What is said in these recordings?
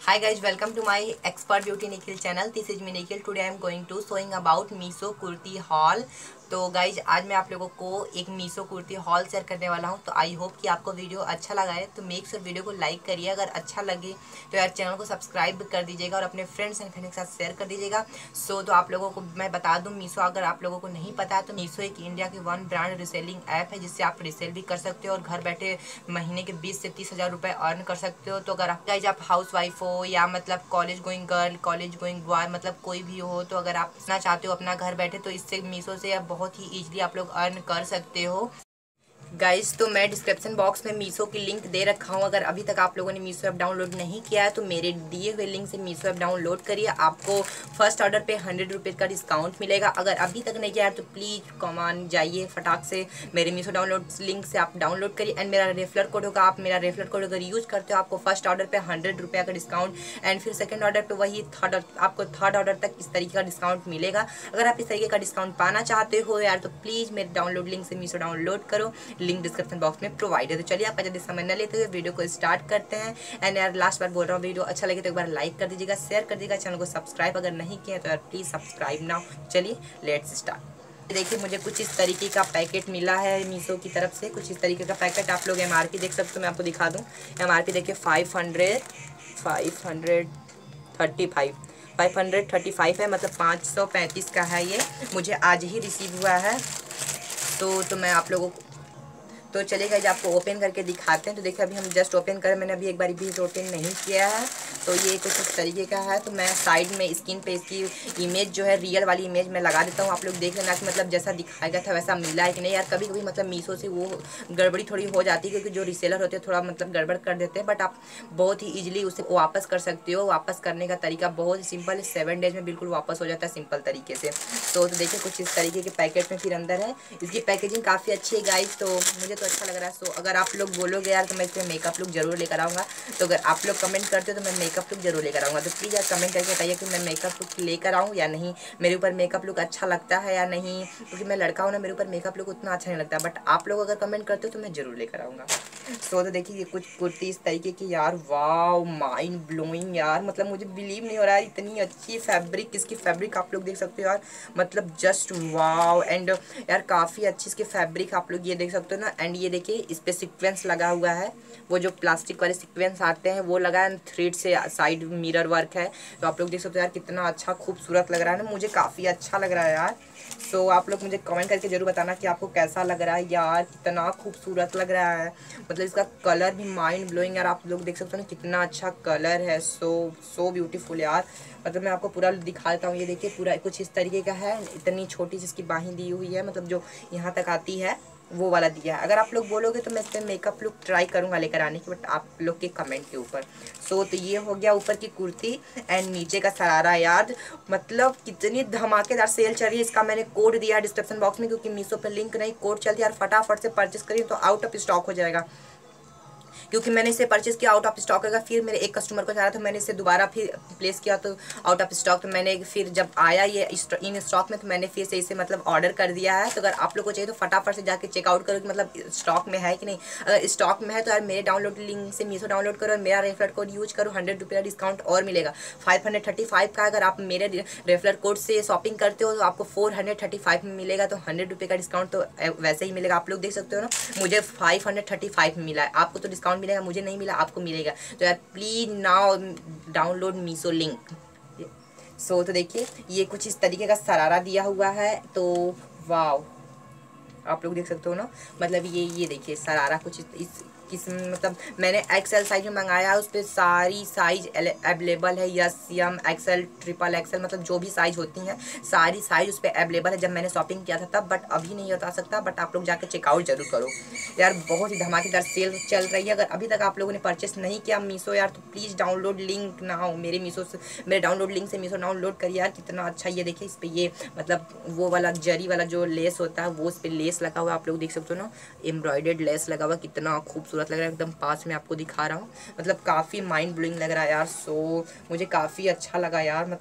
Hi guys, welcome to my expert beauty Nikhil channel. This is me Nikhil. Today I am going to showing about Meesho kurti haul. तो guys आज मैं आप लोगों को एक Meesho kurti hall share करने वाला हूं। तो आई होप कि आपको वीडियो अच्छा लगा है। तो मेक श्योर वीडियो को लाइक करिए, अगर अच्छा लगे तो यार चैनल को सब्सक्राइब कर दीजिएगा और अपने फ्रेंड्स एंड फैमिली के साथ शेयर कर दीजिएगा। तो आप लोगों को मैं बता दूं, मीशो अगर आप लोगों को नहीं पता है तो मीशो एक इंडिया की वन ब्रांड रिसेलिंग ऐप है, जिससे आप रिसेल भी कर सकते हो और घर बैठे महीने के 20 से 30 हज़ार रुपये अर्न कर सकते हो। तो अगर आप गाइज आप हाउस वाइफ हो या मतलब college going girl, college going boy, मतलब कोई भी हो, तो अगर आप सुनना चाहते हो अपना घर बैठे तो इससे मीशो से आप बहुत ही ईजिली आप लोग अर्न कर सकते हो। गाइस तो मैं डिस्क्रिप्शन बॉक्स में मीशो की लिंक दे रखा हूँ। अगर अभी तक आप लोगों ने मीशो ऐप डाउनलोड नहीं किया है तो मेरे दिए हुए लिंक से मीशो ऐप डाउनलोड करिए। आपको फर्स्ट ऑर्डर पे 100 रुपीज़ का डिस्काउंट मिलेगा। अगर अभी तक नहीं किया है तो प्लीज़ कमान जाइए फटाक से मेरे मीशो डाउनलोड लिंक से आप डाउनलोड करिए। एंड मेरा रेफरल कोड होगा, आप मेरा रेफरल कोड अगर यूज़ करते हो आपको फर्स्ट ऑर्डर पर 100 रुपये का डिस्काउंट एंड फिर सेकेंड ऑर्डर पर वही आपको थर्ड ऑर्डर तक इस तरीके का डिस्काउंट मिलेगा। अगर आप इस तरीके का डिस्काउंट पाना चाहते हो यार तो प्लीज़ मेरे डाउनलोड लिंक से मीशो डाउनलोड करो, लिंक डिस्क्रिप्शन बॉक्स में प्रोवाइड है। तो चलिए आपका जल्दी समय न लेते हुए वीडियो को स्टार्ट करते हैं। एंड यार लास्ट बार बोल रहा हूँ, वीडियो अच्छा लगे तो एक बार लाइक कर दीजिएगा, शेयर कर दीजिएगा, चैनल को सब्सक्राइब अगर नहीं किया तो यार प्लीज़ सब्सक्राइब नाउ। चलिए लेट्स स्टार्ट। देखिए मुझे कुछ इस तरीके का पैकेट मिला है मीशो की तरफ से। कुछ इस तरीके का पैकेट आप लोग MRP देख सकते हो, मैं आपको दिखा दूँ। MRP देखिए 535 है, मतलब 535 का है। ये मुझे आज ही रिसीव हुआ है। तो मैं आप लोगों को तो चलिए गाइस आपको ओपन करके दिखाते हैं। तो देखिए अभी हम जस्ट ओपन करें, मैंने अभी एक बार भी ओपन नहीं किया है। तो ये कुछ इस तरीके का है। तो मैं साइड में स्क्रीन पे इसकी इमेज जो है रियल वाली इमेज मैं लगा देता हूँ, आप लोग देख लेना कि मतलब जैसा दिखाया गया था वैसा मिला है कि नहीं। यार कभी कभी मतलब मीशो से वो गड़बड़ी थोड़ी हो जाती है, क्योंकि जो रीसेलर होते हैं थोड़ा मतलब गड़बड़ कर देते हैं, बट आप बहुत ही ईजिली उसे वापस कर सकते हो। वापस करने का तरीका बहुत ही सिंपल है, 7 डेज में बिल्कुल वापस हो जाता है सिंपल तरीके से। तो देखिए कुछ इस तरीके के पैकेट में फिर अंदर है। इसकी पैकेजिंग काफ़ी अच्छी है गाइस, तो मुझे तो अच्छा लग रहा है। सो अगर आप लोग बोलोगे यार तो मैं इसमें मेकअप लुक जरूर लेकर आऊँगा। तो अगर आप लोग कमेंट करते हो तो मैं मेकअप लुक जरूर लेकर आऊँगा। तो प्लीज़ यार कमेंट करके बताइए कि मैं मेकअप लुक लेकर आऊँ या नहीं, मेरे ऊपर मेकअप लुक अच्छा लगता है या नहीं, क्योंकि मैं लड़का हूँ ना, मेरे ऊपर मेकअप लुक उतना अच्छा नहीं लगता। बट आप लोग अगर कमेंट करते हो तो मैं जरूर लेकर आऊँगा। तो देखिए ये कुछ कुर्ती इस तरीके की, यार वाव माइंड ब्लोइंग यार, मतलब मुझे बिलीव नहीं हो रहा है इतनी अच्छी फैब्रिक। इसकी फैब्रिक आप लोग देख सकते हो यार, मतलब जस्ट वाव। एंड यार काफ़ी अच्छी इसकी फैब्रिक आप लोग ये देख सकते हो ना। एंड ये देखिए इस पर सिक्वेंस लगा हुआ है, वो जो प्लास्टिक वाले सिक्वेंस आते हैं वो लगा है, थ्रेड से साइड मिरर वर्क है। तो आप लोग देख सकते हो यार कितना अच्छा खूबसूरत लग रहा है ना, मुझे काफ़ी अच्छा लग रहा है यार। सो आप लोग मुझे कमेंट करके जरूर बताना कि आपको कैसा लग रहा है यार, कितना खूबसूरत लग रहा है। मतलब इसका कलर भी माइंड ब्लोइंग यार, आप लोग देख सकते हो ना कितना अच्छा कलर है। सो ब्यूटीफुल यार, मतलब मैं आपको पूरा दिखा देता हूँ। ये देखिए पूरा कुछ इस तरीके का है, इतनी छोटी सी इसकी बाहीं दी हुई है, मतलब जो यहाँ तक आती है वो वाला दिया है। अगर आप लोग बोलोगे तो मैं इस पर मेकअप लुक ट्राई करूँगा लेकर आने की, बट आप लोग के कमेंट के ऊपर। तो ये हो गया ऊपर की कुर्ती एंड नीचे का शरारा यार, मतलब कितनी धमाकेदार सेल चल रही है। इसका मैंने कोड दिया है डिस्क्रिप्शन बॉक्स में, क्योंकि मीशो पर लिंक नहीं कोड चलती है यार, फटाफट से परचेस करिए तो आउट ऑफ स्टॉक हो जाएगा। क्योंकि मैंने इसे परचेस किया आउट ऑफ स्टॉक होगा, फिर मेरे एक कस्टमर को चाह रहा था, मैंने इसे दोबारा फिर प्लेस किया तो आउट ऑफ स्टॉक। तो मैंने फिर जब आया ये इन स्टॉक में तो मैंने फिर से इसे मतलब ऑर्डर कर दिया है। तो अगर आप लोग को चाहिए तो फटाफट से जाके चेकआउट करो कि मतलब स्टॉक में है कि नहीं। अगर स्टॉक में है तो यार मेरे डाउनलोड लिंक से मीशो डाउनलोड करो और मेरा रेफरल कोड यूज करो, 100 रुपये का डिस्काउंट और मिलेगा। 535 का अगर आप मेरे रेफरल कोड से शॉपिंग करते हो तो आपको 435 में मिलेगा। तो 100 रुपये का डिस्काउंट तो वैसे ही मिलेगा, आप लोग देख सकते हो ना। मुझे 535 में मिला है, आपको तो डिस्काउंट मिलेगा, मुझे नहीं मिला आपको मिलेगा। तो यार please now download Meesho link. तो देखिए ये कुछ इस तरीके का शरारा दिया हुआ है। तो वाव आप लोग देख सकते हो ना, मतलब ये देखिए शरारा कुछ इस किस्म, मतलब मैंने एक्सेल साइज में मंगाया है, उस पर सारी साइज अवेलेबल है। S M XL triple XL, मतलब जो भी साइज होती हैं सारी साइज उस पर अवेलेबल है। जब मैंने शॉपिंग किया था तब, बट अभी नहीं बता सकता, बट आप लोग जाकर चेकआउट जरूर करो यार, बहुत ही धमाकेदार सेल चल रही है। अगर अभी तक आप लोगों ने परचेस नहीं किया मीशो यार तो प्लीज़ डाउनलोड लिंक ना हो मेरे मीशो से, मेरे डाउनलोड लिंक से मीशो डाउनलोड करिए यार, कितना अच्छा। ये देखिए इस पर ये मतलब वो वाला जरी वाला जो लेस होता है वो उस पर लेस लगा हुआ, आप लोग देख सकते हो ना, एम्ब्रॉयडर्ड लेस लगा हुआ, कितना खूबसूरत लग रहा है। एकदम पास में आपको दिखा रहा हूँ, मतलब काफ़ी माइंड ब्लोइंग लग रहा है यार। मुझे काफ़ी अच्छा लगा यार, मतलब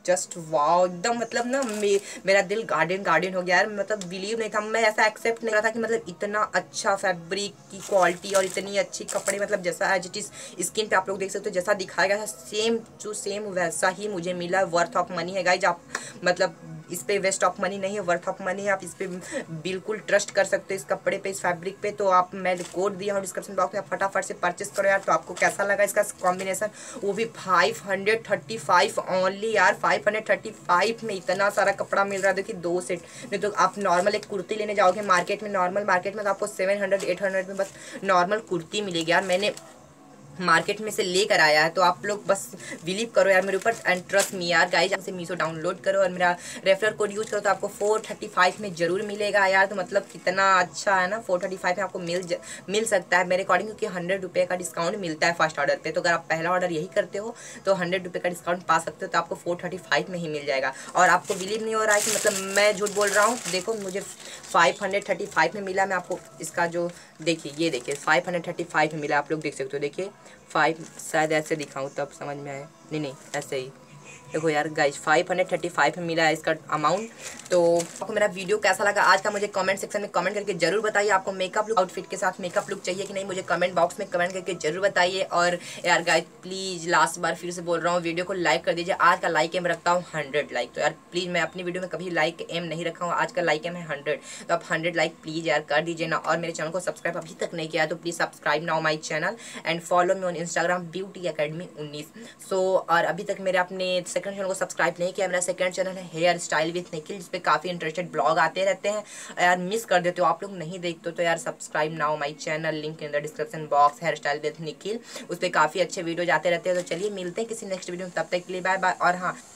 जस्ट वाओ, एकदम मतलब ना मेरा दिल गार्डन हो गया यार। मतलब बिलीव नहीं था, मैं ऐसा एक्सेप्ट नहीं कर रहा था कि मतलब इतना अच्छा फैब्रिक की क्वालिटी और इतनी अच्छी कपड़े, मतलब जैसा एज इट इज स्किन पे आप लोग देख सकते हो, जैसा दिखाया गया था सेम टू सेम वैसा ही मुझे मिला। वर्थ ऑफ मनी है गाइज। आप मतलब इस पे वेस्ट ऑफ मनी नहीं है, वर्थ ऑफ मनी है। आप इस पे बिल्कुल ट्रस्ट कर सकते हो, इस कपड़े पे, इस फैब्रिक पे। तो आप, मैं कोड दिया हूँ डिस्क्रिप्शन बॉक्स में, आप फटाफट से परचेस करो यार। तो आपको कैसा लगा इसका कॉम्बिनेशन, वो भी 535 ओनली यार। 535 में इतना सारा कपड़ा मिल रहा है। देखिए 2 सेट, नहीं तो आप नॉर्मल एक कुर्ती लेने जाओगे मार्केट में, नॉर्मल मार्केट में तो आपको 700-800 में बस नॉर्मल कुर्ती मिलेगी यार। मैंने मार्केट में से लेकर आया है, तो आप लोग बस बिलीव करो यार मेरे ऊपर एंड ट्रस्ट मी यार गाइज। से मीशो डाउनलोड करो और मेरा रेफरल कोड यूज करो तो आपको 435 में जरूर मिलेगा यार। तो मतलब कितना अच्छा है ना, 435 में आपको मिल सकता है मेरे अकॉर्डिंग, क्योंकि 100 रुपये का डिस्काउंट मिलता है फर्स्ट ऑर्डर पे। तो अगर आप पहला ऑर्डर यही करते हो तो 100 रुपये का डिस्काउंट पा सकते हो, तो आपको 435 में ही मिल जाएगा। और आपको बिलीव नहीं हो रहा है कि मतलब मैं झूठ बोल रहा हूँ, देखो मुझे 535 में मिला। मैं आपको इसका जो देखिए, ये देखिए 535 में मिला, आप लोग देख सकते हो। देखिए 5, शायद ऐसे दिखाऊं तब समझ में आए, नहीं ऐसे ही देखो यार गाइज, 535 में मिला है इसका अमाउंट। तो आपको मेरा वीडियो कैसा लगा आज का, मुझे कमेंट सेक्शन में कमेंट करके जरूर बताइए। आपको मेकअप लुक, आउटफिट के साथ मेकअप लुक चाहिए कि नहीं, मुझे कमेंट बॉक्स में कमेंट करके जरूर बताइए। और यार गाइज प्लीज़ लास्ट बार फिर से बोल रहा हूँ, वीडियो को लाइक कर दीजिए। आज का लाइक एम रखता हूँ 100 लाइक। तो यार प्लीज़, मैं अपनी वीडियो में कभी लाइक एम नहीं रखा हूँ, आज का लाइक एम है 100। तो आप 100 लाइक प्लीज़ यार कर दीजिए ना। और मेरे चैनल को सब्सक्राइब अभी तक नहीं किया है तो please subscribe now my channel and follow me on Instagram beauty academy 19। So और अभी तक मेरे अपने सेकंड चैनल को सब्सक्राइब नहीं किया, मेरा सेकंड चैनल है हेयर स्टाइल विथ निखिल, जिस पे काफ़ी इंटरेस्टेड ब्लॉग आते रहते हैं यार। मिस कर देते हो आप लोग, नहीं देखते हो तो यार subscribe now my channel, link in the description box, hair style with Nikhil. उस पर काफ़ी अच्छे वीडियो आते रहते हैं। तो चलिए मिलते हैं किसी नेक्स्ट वीडियो में, तब तक के लिए बाय बाय। और हाँ,